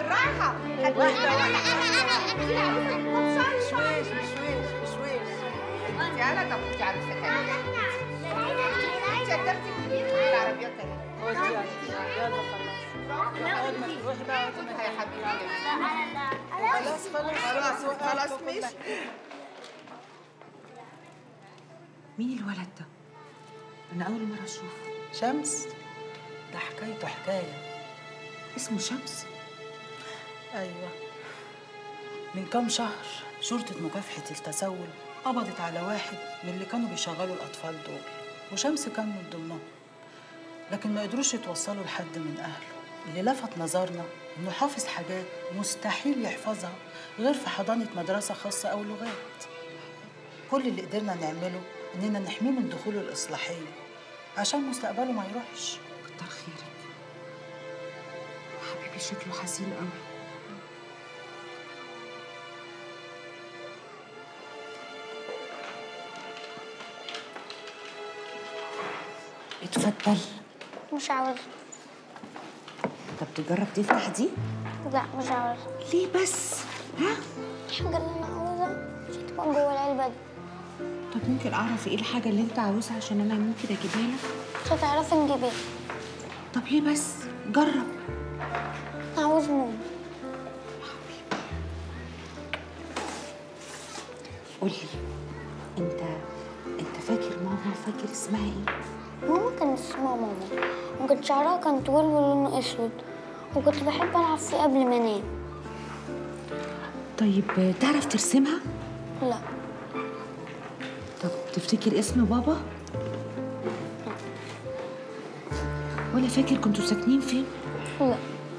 بالراحه. واحده شويش انت انا طب انت عروسه كمان انت قدرتي تجيبي العربيات اهي. يلا خلاص روحي بقى يا حبيبي. خلاص ماشي. مين الولد ده؟ أنا أول مرة أشوفه. شمس، ده حكايته حكاية. اسمه شمس؟ أيوة، من كام شهر شرطة مكافحة التسول قبضت على واحد من اللي كانوا بيشغلوا الأطفال دول، وشمس كان من ضمنهم، لكن ما قدروش يتوصلوا لحد من أهله. اللي لفت نظرنا إنه حافظ حاجات مستحيل يحفظها غير في حضانة مدرسة خاصة أو لغات. كل اللي قدرنا نعمله إننا نحميه من دخوله الإصلاحية عشان مستقبله ما يروحش. كتر خيرك. حبيبي شكله حزين قوي. اتفضل. مش عاوزة. طب تجرب تفتح دي؟ لا مش عاوزة. ليه بس؟ ها؟ الحاجة اللي أنا عاوزها مش هتكون جوه العلبة دي. طب ممكن أعرف إيه الحاجة اللي أنت عاوزها عشان أنا ممكن أجيبها لك؟ مش هتعرفي نجيبها. طب ليه بس؟ جرب. أنا عاوز ماما. قولي أنت فاكر ماما؟ فاكر اسمها إيه؟ ماما كان اسمها ماما، وكان شعرها كان طويل ولونه أسود، وكنت بحب ألعب فيه قبل ما أنام. طيب تعرف ترسمها؟ لا. طب تفتكر اسم بابا؟ ولا فاكر كنتوا ساكنين فين؟ لا.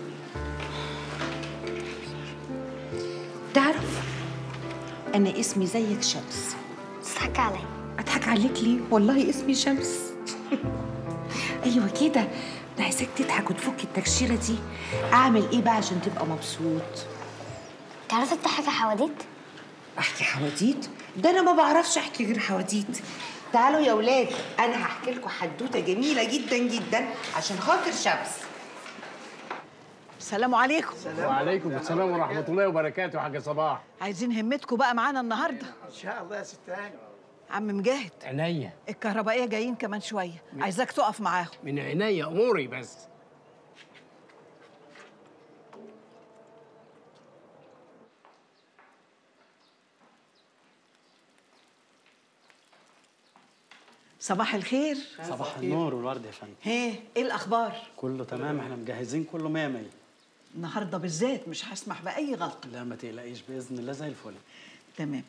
تعرف أنا اسمي زيك شمس. تضحك عليا. أضحك عليك ليه؟ والله اسمي شمس. أيوة كده، أنا عايزاك تضحك وتفك التكشيرة دي. أعمل إيه بقى عشان تبقى مبسوط؟ تعرفي تحكي حواديت؟ أحكي حواديت؟ ده أنا ما بعرفش أحكي غير حواديت. تعالوا يا ولاد، أنا هحكي لكم حدوتة جميلة جدا جدا عشان خاطر شمس. السلام عليكم. وعليكم السلام ورحمة الله وبركاته يا حاج صباح. عايزين همتكم بقى معانا النهارده. ان شاء الله يا ست هاني. عم مجاهد، عينيا. الكهربائية جايين كمان شوية، عايزاك تقف معاهم. من عينيا، أموري بس. صباح الخير. صباح النور والورد يا فندم. ايه الأخبار؟ كله تمام، احنا مجهزين كله 100 100. النهارده بالذات مش هسمح بأي غلطة. لا ما تقلقيش بإذن الله زي الفل. تمام.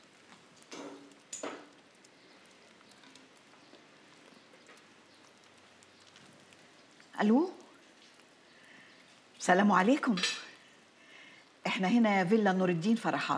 ألو، السلام عليكم. احنا هنا فيلا نور الدين فرحات.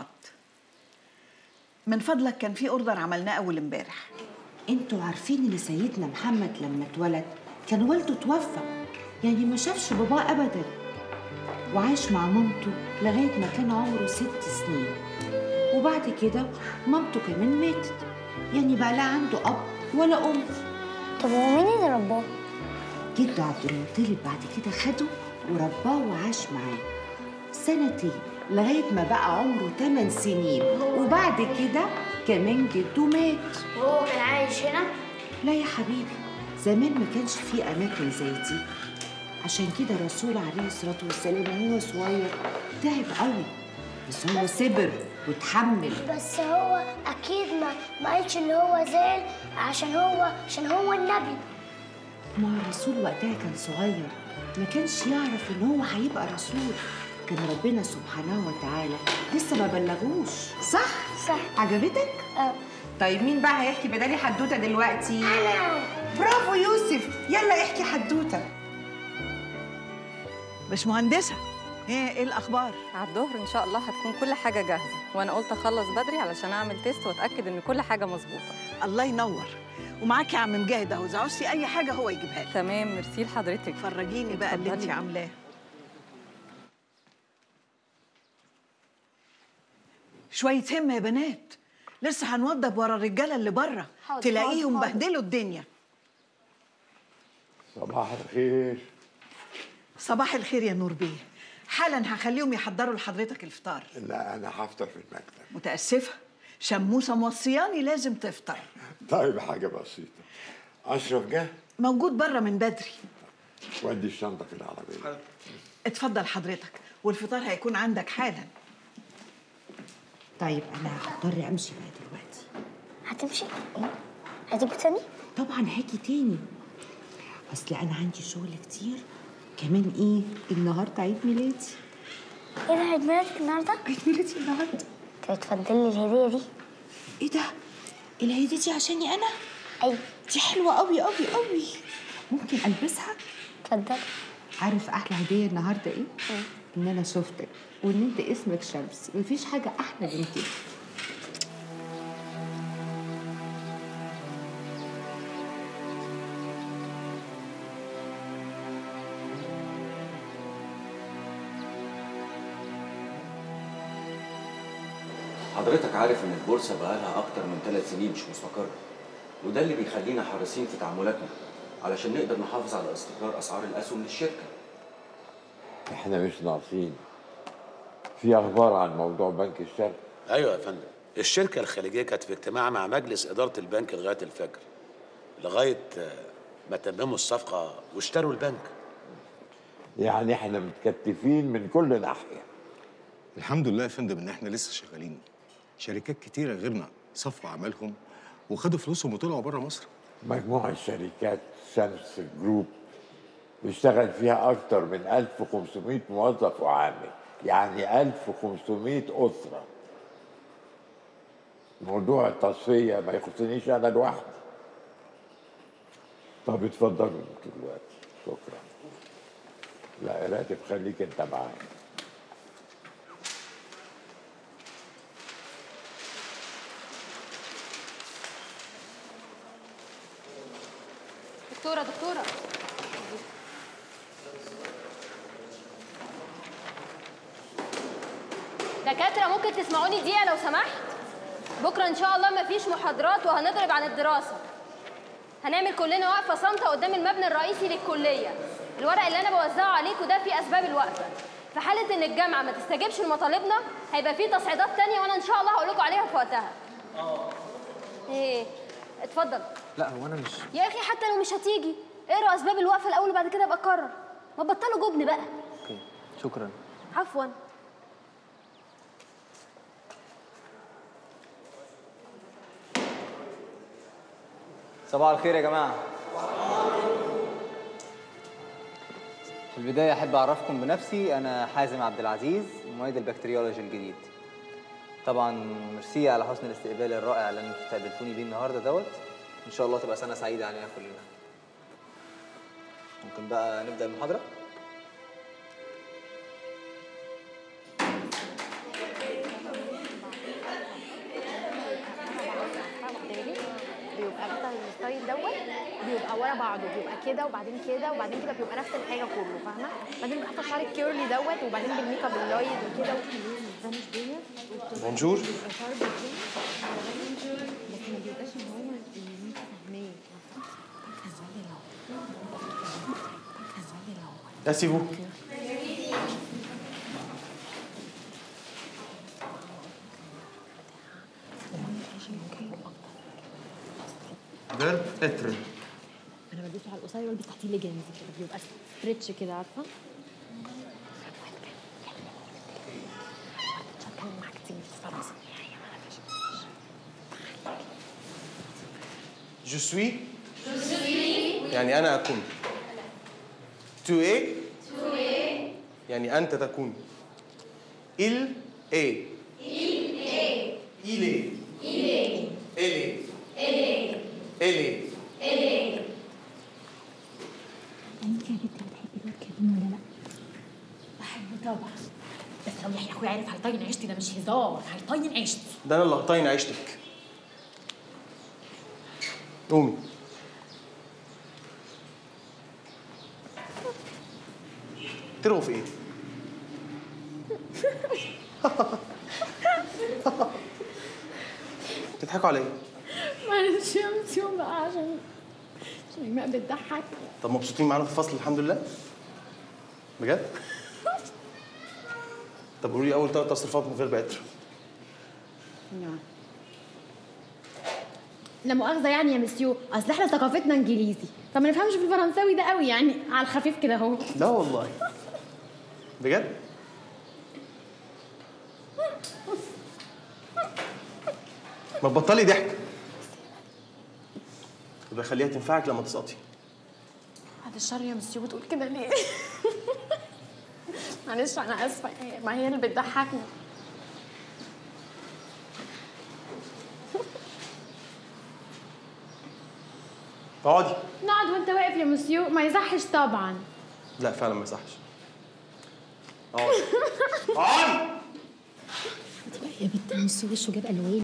من فضلك كان في اوردر عملناه اول امبارح. انتوا عارفين ان سيدنا محمد لما اتولد كان والده توفى، يعني ما شافش باباه ابدا، وعاش مع مامته لغايه ما كان عمره 6 سنين، وبعد كده مامته كمان ماتت، يعني بقى لا عنده اب ولا ام. طب هو مين اللي رباه؟ جده عبد المطلب بعد كده خده ورباه وعاش معاه 2 سنين لغايه ما بقى عمره 8 سنين، وبعد كده كمان جده مات. وهو كان عايش هنا؟ لا يا حبيبي، زمان ما كانش فيه اماكن زي دي، عشان كده الرسول عليه الصلاه والسلام وهو صغير تعب قوي، بس هو صبر وتحمل. بس هو اكيد ما قالش ان هو زعل عشان هو النبي. ما الرسول وقتها كان صغير، ما كانش يعرف ان هو هيبقى رسول، كان ربنا سبحانه وتعالى لسه ما بلغوش. صح؟ عجبتك؟ طيب مين بقى هيحكي بدالي حدوته دلوقتي؟ انا. برافو يوسف، يلا احكي حدوته. مش مهندسة، ايه الاخبار؟ على الظهر ان شاء الله هتكون كل حاجه جاهزه، وانا قلت اخلص بدري علشان اعمل تيست واتاكد ان كل حاجه مظبوطه. الله ينور. ومعاكي يا عم مجاهد اهو، اذا عوزتي اي حاجه هو يجيبها لك. تمام، ميرسي لحضرتك. فرجيني بقى اللي انت عاملاه. شويه همه يا بنات، لسه هنوضب ورا الرجاله اللي بره، تلاقيهم بهدلوا الدنيا. صباح الخير. صباح الخير يا نور بيه. حالا هخليهم يحضروا لحضرتك الفطار. لا انا هفطر في المكتب. متاسفه، شموسه موصياني لازم تفطر. طيب حاجه بسيطه. اشرف جه؟ موجود بره من بدري. ودي الشنطه في العربيه. اتفضل حضرتك، والفطار هيكون عندك حالا. طيب انا هضطر امشي بقى دلوقتي. هتمشي؟ هتيجي تاني؟ طبعا هاجي تاني، اصل انا عندي شغل كتير كمان. ايه النهارده عيد ميلادي. ايه ده عيد ميلادك النهارده؟ عيد ميلادي النهارده. تتفضلي لي الهديه دي. ايه ده؟ الهديه دي عشاني انا؟ ايوه. دي حلوه قوي قوي قوي. ممكن البسها؟ اتفضلي. عارف احلى هديه النهارده ايه؟ ان انا شفتك وان انت اسمك شمس. مفيش حاجه احلى من كده. حضرتك عارف ان البورصه بقالها اكتر من 3 سنين مش مستقره، وده اللي بيخلينا حريصين في تعاملاتنا علشان نقدر نحافظ على استقرار اسعار الاسهم للشركه. احنا مش ناقصين. في اخبار عن موضوع بنك الشرق؟ ايوه يا فندم، الشركه الخليجيه كانت في اجتماع مع مجلس اداره البنك لغايه الفجر، لغايه ما تمموا الصفقه واشتروا البنك. يعني احنا متكتفين من كل ناحيه. الحمد لله يا فندم ان احنا لسه شغالين. شركات كتيره غيرنا صفوا اعمالهم وخدوا فلوسهم وطلعوا بره مصر. مجموعه شركات شمس جروب بيشتغل فيها اكتر من 1500 موظف وعامل، يعني 1500 اسره. موضوع التصفيه ما يخصنيش انا لوحدي. طب اتفضلوا انتوا دلوقتي. شكرا. لا راتب خليك انت معايا. دكتورة دكاترة، ممكن تسمعوني دقيقة لو سمحت؟ بكرة إن شاء الله مفيش محاضرات وهنضرب عن الدراسة. هنعمل كلنا وقفة صامتة قدام المبنى الرئيسي للكلية. الورق اللي أنا بوزعه عليكم ده فيه أسباب الوقفة. في حالة إن الجامعة ما تستجيبش لمطالبنا هيبقى فيه تصعيدات تانية وأنا إن شاء الله هقول لكم عليها في وقتها. إيه؟ اتفضل. لا هو أنا مش. يا أخي حتى لو مش هتيجي اقرا أسباب الوقفة الأول وبعد كده ابقى قرر. ما تبطلوا جبن بقى. اوكي شكرا. عفوا. صباح الخير يا جماعة. في البداية أحب أعرفكم بنفسي، أنا حازم عبد العزيز، معيد البكتيريولوجي الجديد. طبعا ميرسي على حسن الاستقبال الرائع اللي انتوا استقبلتوني بيه النهارده دوت. إن شاء الله تبقى سنة سعيدة علينا كلنا. ممكن بقى نبدأ المحاضرة؟ بيبقى مثلا الستايل دوت بيبقى ورا بعضه، بيبقى كده وبعدين كده وبعدين كده، بيبقى نفس الحاجه كله، فاهمه؟ بعدين بيبقى حاطه شعر الكيرلي دوت وبعدين بالميك اب اللايت وكده بونجور. بس ما بيبقاش ان هو اللي انت فاهماه. اسيبو. فيرب اتر. انا بلبسه على القصير والبس تحتيه ليجنز كده، بيبقى ستريتش كده، عارفه؟ جو سوي يعني أنا أكون. تو إيه يعني أنت تكون. إل إيه إلي إلي إلي. انت يا بنتي بتحبي الواد كريم ولا لا؟ بحبه طبعا، بس لو يحيى اخويا عرف هيطين عيشتي، ده مش هزار، هيطين عيشتي. ده أنا اللي هطين عيشتك. قومي. ترغوا في ايه؟ بتضحكوا على ايه؟ معلش يا مسيوم بقى عشان ايماء بتضحك. طب مبسوطين معانا في الفصل الحمد لله؟ بجد؟ طب قولي لي اول 3 تصريفات من غير بعتر. نعم. لا مؤاخذه يعني يا مسيو، اصل احنا ثقافتنا انجليزي فما نفهمش في الفرنساوي ده قوي، يعني على الخفيف كده اهو. لا والله بجد. ما تبطلي ضحك، يبقى خليها تنفعك لما تسقطي. بعد الشر يا مسيو بتقول كده ليه؟ معلش انا اسفه، ما هي اللي بتضحكني. اقعدي. نقعد وانت واقف يا مسيو؟ ما يصحش طبعا. لا فعلا ما يصحش. اقعدي. اقعدي. يا بنت مسيو وشه جاب الوان.